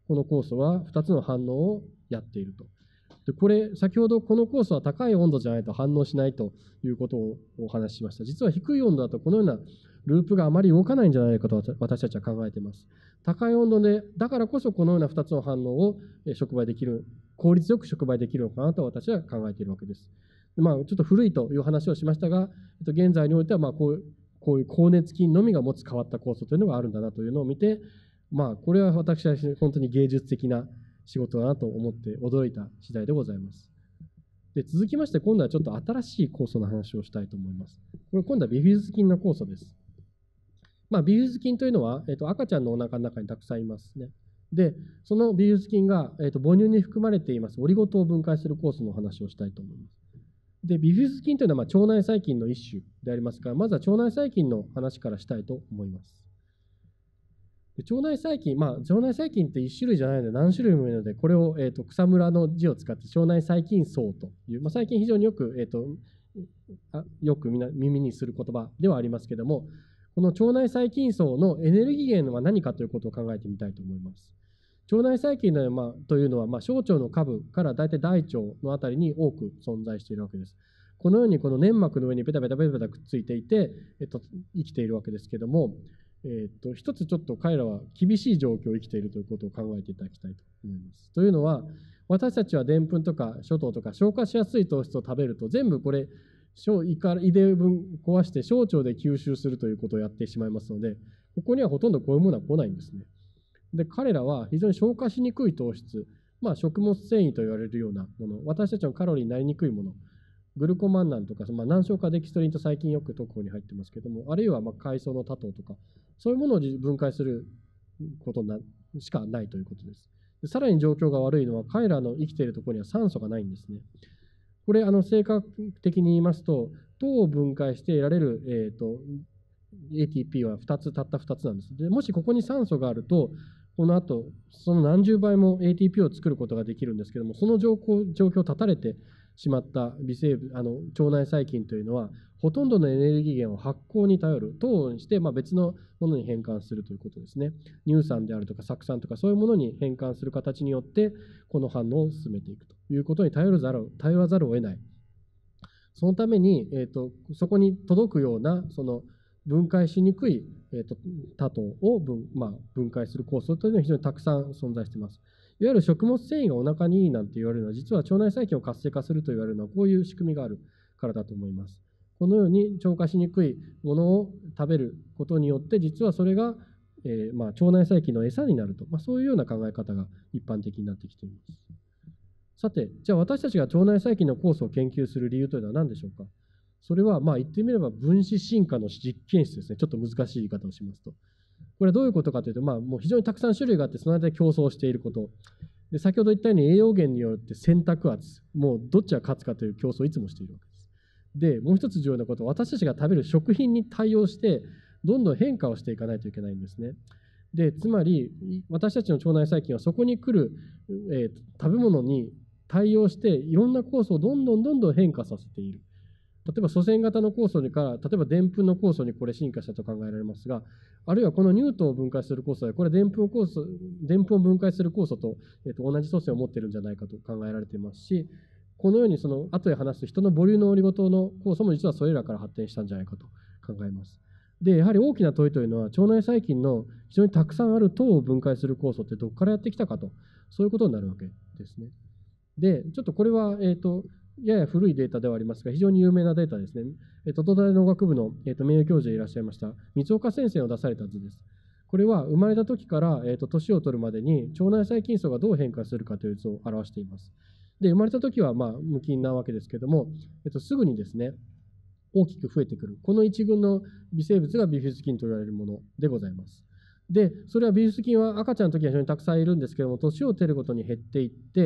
この酵素はふたつの反応をやっていると。でこれ、先ほどこの酵素は高い温度じゃないと反応しないということをお話ししました。実は低い温度だとこのようなループがあまり動かないんじゃないかと私たちは考えています。高い温度で、だからこそこのようなふたつの反応を触媒できる、効率よく触媒できるのかなと私は考えているわけです。でまあ、ちょっと古いという話をしましたが、現在においてはまあこう、こういう高熱菌のみが持つ変わった酵素というのがあるんだなというのを見て、まあ、これは私は本当に芸術的な仕事だなと思って驚いた次第でございます。で続きまして、今度はちょっと新しい酵素の話をしたいと思います。これ今度はビフィズス菌の酵素です。まあ、ビフィズス菌というのは、えっと、赤ちゃんのお腹の中にたくさんいますね。で、そのビフィズス菌が、えっと、母乳に含まれていますオリゴ糖を分解する酵素の話をしたいと思います。で、ビフィズス菌というのはまあ腸内細菌の一種でありますから、まずは腸内細菌の話からしたいと思います。で腸内細菌、まあ、腸内細菌って一種類じゃないので何種類もいるので、これを、えー、と草むらの字を使って腸内細菌層という、まあ、最近非常によく、えー、とあよくみな耳にする言葉ではありますけれども、この腸内細菌層のエネルギー源は何かということを考えてみたいと思います。腸内細菌の、まあ、というのは、まあ、小腸の下部から大体大腸のあたりに多く存在しているわけです。このようにこの粘膜の上にベタベタベタベタくっついていて、えっと、生きているわけですけれども、えっと、一つちょっと彼らは厳しい状況を生きているということを考えていただきたいと思います。というのは、私たちはでんぷんとか諸糖とか消化しやすい糖質を食べると全部これ胃から胃で分壊して小腸で吸収するということをやってしまいますので、ここにはほとんどこういうものは来ないんですね。で、彼らは非常に消化しにくい糖質、まあ、食物繊維と言われるようなもの、私たちのカロリーになりにくいもの、グルコマンナンとか、まあ、難消化デキストリンと最近よく特報に入ってますけども、あるいはまあ海藻の多糖とか、そういうものを分解することなしかないということです。でさらに状況が悪いのは、彼らの生きているところには酸素がないんですね。これ、あの正確的に言いますと、糖を分解して得られる、えー、と エーティーピー はふたつ、たったふたつなんです。でもしここに酸素があると、この後、その何十倍も エーティーピー を作る況ができるんですけども、その状況状況を断たれてしまった微生物、あの腸内細菌というのは、ほとんどのエネルギー源を発酵に頼る、糖にして、まあ、別のものに変換するということですね。乳酸であるとか酢酸とかそういうものに変換する形によって、この反応を進めていくということに頼らざる頼らざるを得ない。そのために、えーと、そこに届くような、その分解しにくい、えーと、多糖を分、まあ、分解する酵素というのは非常にたくさん存在しています。いわゆる食物繊維がお腹にいいなんて言われるのは、実は腸内細菌を活性化すると言われるのは、こういう仕組みがあるからだと思います。このように腸化しにくいものを食べることによって、実はそれが、えーまあ、腸内細菌の餌になると、まあ、そういうような考え方が一般的になってきています。さて、じゃあ私たちが腸内細菌の酵素を研究する理由というのは何でしょうか。それは、まあ言ってみれば分子進化の実験室ですね。ちょっと難しい言い方をしますと。これはどういうことかというと、まあ、もう非常にたくさん種類があって、その間で競争していること。で先ほど言ったように栄養源によって選択圧、もうどっちが勝つかという競争をいつもしているわけです。で、もう一つ重要なことは、私たちが食べる食品に対応して、どんどん変化をしていかないといけないんですね。で、つまり、私たちの腸内細菌はそこに来る、えー、食べ物に対応して、いろんな酵素をどんどんどんどん変化させている。例えば祖先型の酵素から、例えばでんぷんの酵素にこれ進化したと考えられますが、あるいはこの乳糖を分解する酵素は、これでんぷん酵素、でんぷんを分解する酵素と、えー、と同じ祖先を持っているんじゃないかと考えられていますし、このようにその後で話す人の母乳のオリゴ糖の酵素も実はそれらから発展したんじゃないかと考えます。で、やはり大きな問いというのは、腸内細菌の非常にたくさんある糖を分解する酵素ってどこからやってきたかと、そういうことになるわけですね。で、ちょっとこれは、えっと、やや古いデータではありますが、非常に有名なデータですね。えっと、東大農学部の、えっと、名誉教授でいらっしゃいました、三岡先生の出された図です。これは生まれた時から、えっと、年を取るまでに腸内細菌層がどう変化するかという図を表しています。で、生まれた時は、まあ、無菌なわけですけども、えっと、すぐにですね、大きく増えてくる。この一群の微生物がビフィズス菌と言われるものでございます。で、それはビフィズス菌は赤ちゃんの時は非常にたくさんいるんですけども、年を取るごとに減っていって、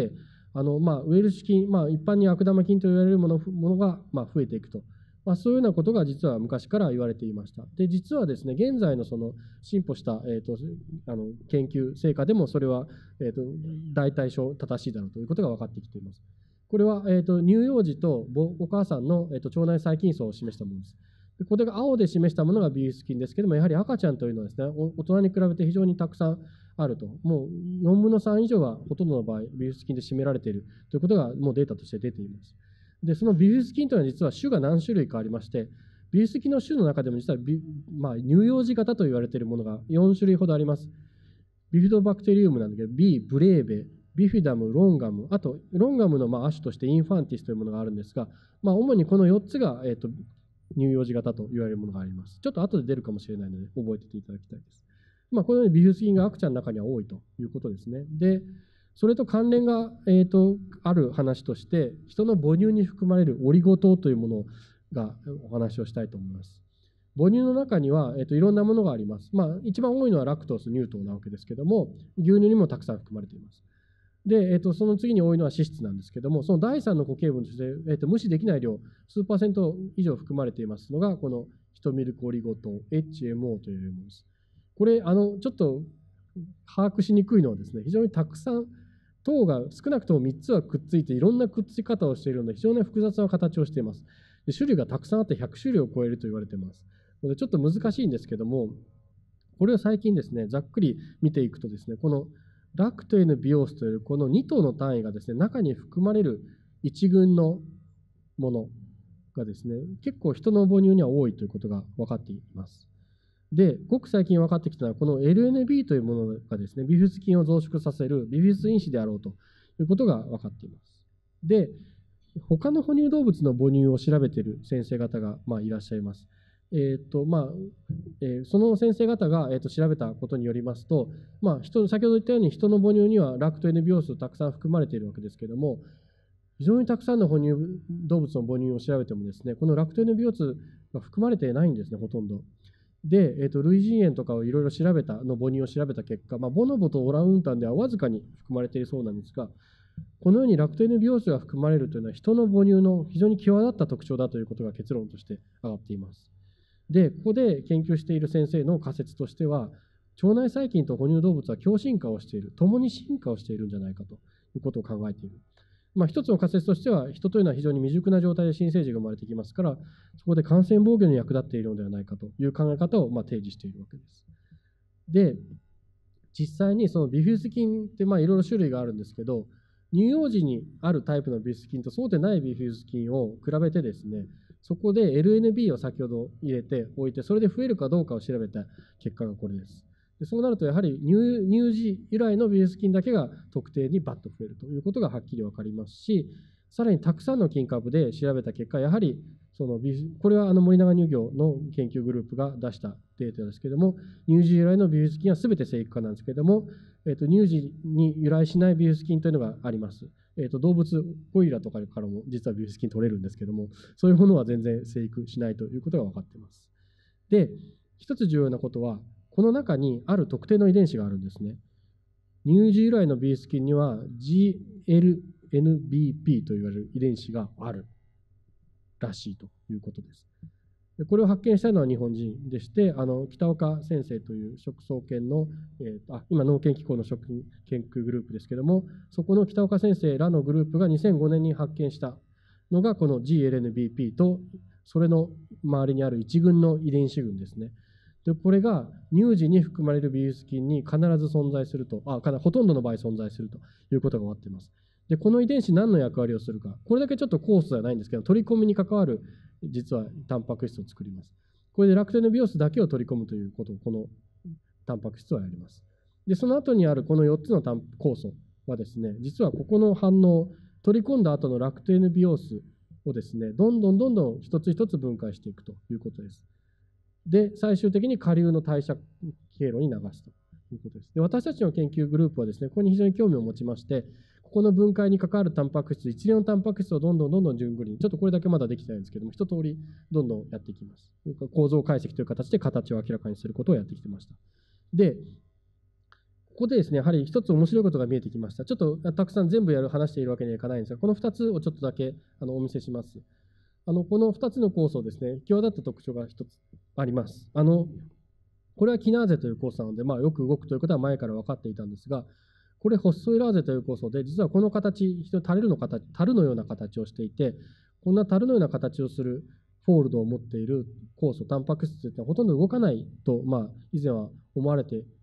あのまあ、ウエルシュ菌、まあ、一般に悪玉菌と言われるものものがまあ増えていくと、まあ、そういうようなことが実は昔から言われていました。で、実はですね、現在のその進歩した、えー、とあの研究成果でもそれは、えー、と大体正しいだろうということが分かってきています。これは、えー、と乳幼児とお母さんの、えー、と腸内細菌層を示したものです。でこれが青で示したものがビフィズス菌ですけれども、やはり赤ちゃんというのはですね、大人に比べて非常にたくさんあると。もうよんぶんのさん以上はほとんどの場合、ビフィズス菌で占められているということがもうデータとして出ています。で、そのビフィズス菌というのは実は種が何種類かありまして、ビフィズス菌の種の中でも実はビ、まあ、乳幼児型と言われているものがよん種類ほどあります。ビフィドバクテリウムなんだけど、B、ブレーベ、ビフィダム、ロンガム、あと、ロンガムのまあ亜種としてインファンティスというものがあるんですが、まあ、主にこのよっつが、えーと、乳幼児型と言われるものがあります。ちょっと後で出るかもしれないので、覚えてていただきたいです。まあ、このようにビフィズス菌が赤ちゃんの中には多いということですね。で、それと関連が、えーと、ある話として、人の母乳に含まれるオリゴ糖というものがお話をしたいと思います。母乳の中には、えーと、いろんなものがあります。まあ、一番多いのはラクトース、乳糖なわけですけども、牛乳にもたくさん含まれています。で、えーと、その次に多いのは脂質なんですけども、そのだいさんの固形分として、えーと、無視できない量、数パーセント以上含まれていますのが、このヒトミルクオリゴ糖、エイチエムオー というものです。これ、あの、ちょっと把握しにくいのはですね、非常にたくさん、糖が少なくともみっつはくっついて、いろんなくっつき方をしているので、非常に複雑な形をしています。で、種類がたくさんあってひゃく種類を超えると言われています。のでちょっと難しいんですけども、これを最近ですね、ざっくり見ていくとですね、このラクト N ビオースというこのに糖の単位がですね、中に含まれる一群のものがですね、結構人の母乳には多いということが分かっています。で、ごく最近分かってきたのは、この エルエヌビー というものがですね、ビフィズス菌を増殖させるビフィズス因子であろうということが分かっています。で、他の哺乳動物の母乳を調べている先生方が、まあ、いらっしゃいます。えーとまあえー、その先生方が、えー、と調べたことによりますと、まあ、人先ほど言ったように人の母乳にはラクト N ビオースたくさん含まれているわけですけれども、非常にたくさんの哺乳動物の母乳を調べてもですね、このラクト N ビオースが含まれていないんですね、ほとんど。で、えー、と類人猿とかをいろいろ調べたの母乳を調べた結果、まあ、ボノボとオランウータンではわずかに含まれているそうなんですが、このようにラクト N ビオースが含まれるというのは人の母乳の非常に際立った特徴だということが結論として上がっています。で、ここで研究している先生の仮説としては、腸内細菌と哺乳動物は共進化をしている、共に進化をしているんじゃないかということを考えている。まあ、一つの仮説としては、人というのは非常に未熟な状態で新生児が生まれてきますから、そこで感染防御に役立っているのではないかという考え方をまあ提示しているわけです。で、実際にそのビフィズス菌ってまあいろいろ種類があるんですけど、乳幼児にあるタイプのビフィズス菌とそうでないビフィズス菌を比べてですね、そこで エルエヌビー を先ほど入れておいて、それで増えるかどうかを調べた結果がこれです。でそうなると、やはり 乳, 乳児由来のビフィズス菌だけが特定にバッと増えるということがはっきり分かりますし、さらにたくさんの菌株で調べた結果、やはりそのこれはあの森永乳業の研究グループが出したデータですけれども、乳児由来のビフィズス菌はすべて生育化なんですけれども、えー、と乳児に由来しないビフィズス菌というのがあります。えー、と動物、ゴリラとかからも実はビフィズス菌取れるんですけども、そういうものは全然生育しないということが分かっています。で、一つ重要なことは、この中にある特定の遺伝子があるんですね。乳児由来のビフィズス菌には ジーエルエヌビーピー といわれる遺伝子があるらしいということです。でこれを発見したのは日本人でして、あの北岡先生という食草研の、えー、あ今農研機構の食品研究グループですけれども、そこの北岡先生らのグループがにせんごねんに発見したのがこの ジーエルエヌビーピー と、それの周りにある一群の遺伝子群ですね。でこれが乳児に含まれるビフィズス菌に必ず存在すると、あほとんどの場合存在するということが分かっています。でこの遺伝子何の役割をするか、これだけちょっとコースではないんですけど、取り込みに関わる実はタンパク質を作ります。これでラクト N ビオースだけを取り込むということをこのタンパク質はやります。でその後にあるこのよっつの酵素はですね、実はここの反応、取り込んだ後のラクト N ビオースをですね、どんどんどんどん一つ一つ分解していくということです。で、最終的に下流の代謝経路に流すということです。で、私たちの研究グループはですね、ここに非常に興味を持ちまして、ここの分解に関わるタンパク質、一連のタンパク質をどんどんどんどん順繰りに、ちょっとこれだけまだできてないんですけども、一通りどんどんやっていきます。構造解析という形で形を明らかにすることをやってきてました。で、ここでですね、やはり一つ面白いことが見えてきました。ちょっとたくさん全部やる話しているわけにはいかないんですが、このふたつをちょっとだけあのお見せします。あのこのふたつの酵素ですね、際立った特徴が一つあります。あのこれはキナーゼという酵素なので、まあ、よく動くということは前から分かっていたんですが、これホッソイラーゼという酵素で、実はこの形、樽の形、樽のような形をしていて、こんな樽のような形をするフォールドを持っている酵素、タンパク質というのはほとんど動かないと、まあ、以前は思われて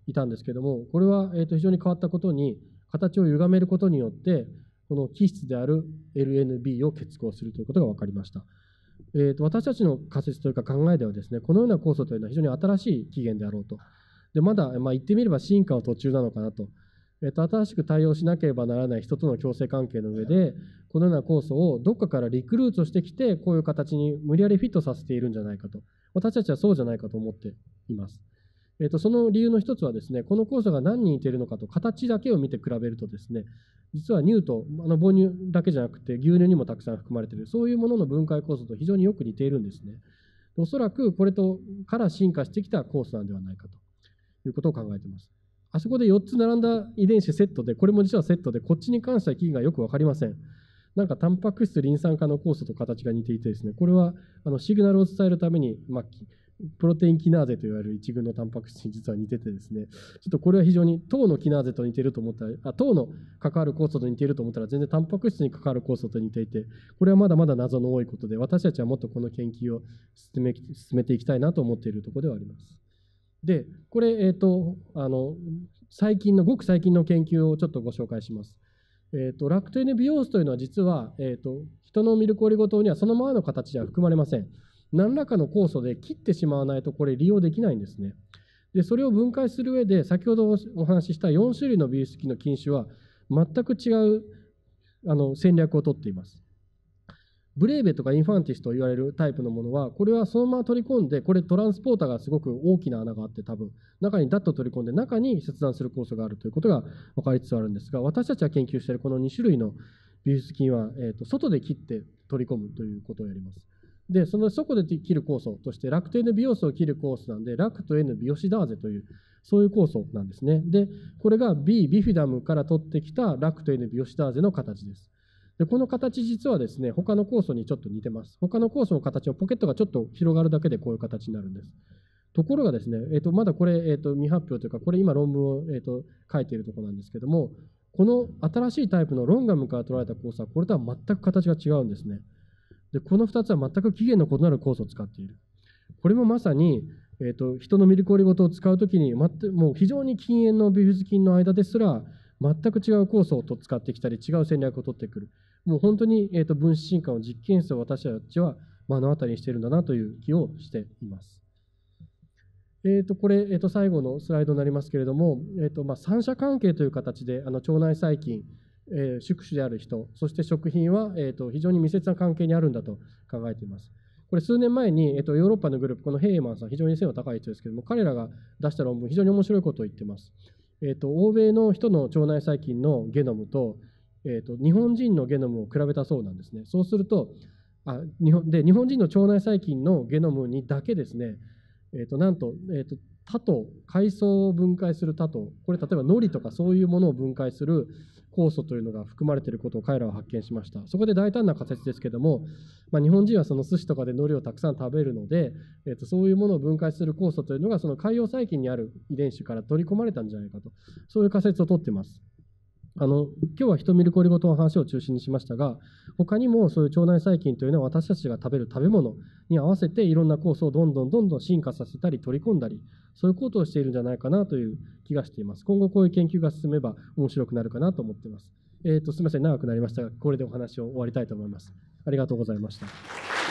いたんですけども、これは、えー、と非常に変わったことに、形を歪めることによって、この基質である エルエヌビー を結合するということが分かりました。えー、と私たちの仮説というか考えではですね、このような酵素というのは非常に新しい起源であろうと。でまだ、まあ、言ってみれば進化の途中なのかなと。えー、と新しく対応しなければならない人との共生関係の上で、このような酵素をどっかからリクルートしてきて、こういう形に無理やりフィットさせているんじゃないかと。私たちはそうじゃないかと思っています。えー、とその理由の一つはですね、この酵素が何に似ているのかと、形だけを見て比べるとですね、実は乳と、あの母乳だけじゃなくて牛乳にもたくさん含まれている、そういうものの分解酵素と非常によく似ているんですね。おそらくこれとから進化してきた酵素なんではないかということを考えています。あそこでよっつ並んだ遺伝子セットで、これも実はセットで、こっちに関しては起源がよく分かりません。なんかタンパク質リン酸化の酵素と形が似ていてですね、これはあのシグナルを伝えるために、まあ、プロテインキナーゼといわれる一群のタンパク質に実は似ててですね、ちょっとこれは非常に糖のキナーゼと似ていると思ったら、あ糖の関わる酵素と似ていると思ったら、全然タンパク質に関わる酵素と似ていて、これはまだまだ謎の多いことで、私たちはもっとこの研究を進め、進めていきたいなと思っているところではあります。で、これ、えっと、あの、最近の、ごく最近の研究をちょっとご紹介します。えっと、ラクト N ビオースというのは実は、えっと、人のミルクオリゴ糖にはそのままの形では含まれません。何らかの酵素で切ってしまわないとこれ利用できないんですね。で、それを分解する上で、先ほどお話ししたよん種類のビフィズス菌の菌種は全く違うあの戦略をとっています。ブレーベとかインファンティスと言われるタイプのものは、これはそのまま取り込んで、これトランスポーターがすごく大きな穴があって、多分中にダッと取り込んで、中に切断する酵素があるということが分かりつつあるんですが、私たちが研究しているこのに種類のビフィズス菌は、えーと、外で切って取り込むということをやります。で、その外で切る酵素として、ラクト N ビオスを切る酵素なんで、ラクト N ビオシダーゼという、そういう酵素なんですね。で、これが B ビフィダムから取ってきたラクト N ビオシダーゼの形です。で、この形実はですね、他の酵素にちょっと似てます。他の酵素の形のポケットがちょっと広がるだけでこういう形になるんです。ところがですね、えーと、まだこれ、えーと、未発表というか、これ今論文を、えーと、書いているところなんですけども、この新しいタイプのロンガムから取られた酵素は、これとは全く形が違うんですね。で、このふたつは全く起源の異なる酵素を使っている。これもまさに、えーと、人のミルクオリゴ糖を使うときに、もう非常に禁煙のビフィズス菌の間ですら、全く違う酵素を使ってきたり、違う戦略を取ってくる。もう本当に、えーと、分子進化の実験室を私たちは目の当たりにしているんだなという気をしています。えーと、これ、えーと、最後のスライドになりますけれども、えーとまあ、三者関係という形で、あの腸内細菌、えー、宿主である人、そして食品は、えーと、非常に密接な関係にあるんだと考えています。これ数年前に、えーと、ヨーロッパのグループ、このヘイマンさん、非常に背の高い人ですけれども、彼らが出した論文、非常に面白いことを言っています。えーと、欧米の人の腸内細菌のゲノムと、えーと、日本人のゲノムを比べたそうなんですね。そうすると、あ日本で日本人の腸内細菌のゲノムにだけですね、えーと、なんと、えーと、多糖、海藻を分解する多糖、これ例えば海苔とかそういうものを分解する酵素というのが含まれていることを彼らは発見しました。そこで大胆な仮説ですけども、まあ、日本人はその寿司とかで海苔をたくさん食べるので、えーと、そういうものを分解する酵素というのがその海洋細菌にある遺伝子から取り込まれたんじゃないかと、そういう仮説をとっています。あの今日はヒトミルクオリゴ糖の話を中心にしましたが、他にもそういう腸内細菌というのは私たちが食べる食べ物に合わせていろんな酵素をどんどんどんどん進化させたり取り込んだり、そういうことをしているんじゃないかなという気がしています。今後こういう研究が進めば面白くなるかなと思っています。えーと、すみません、長くなりましたが、これでお話を終わりたいと思います。ありがとうございました。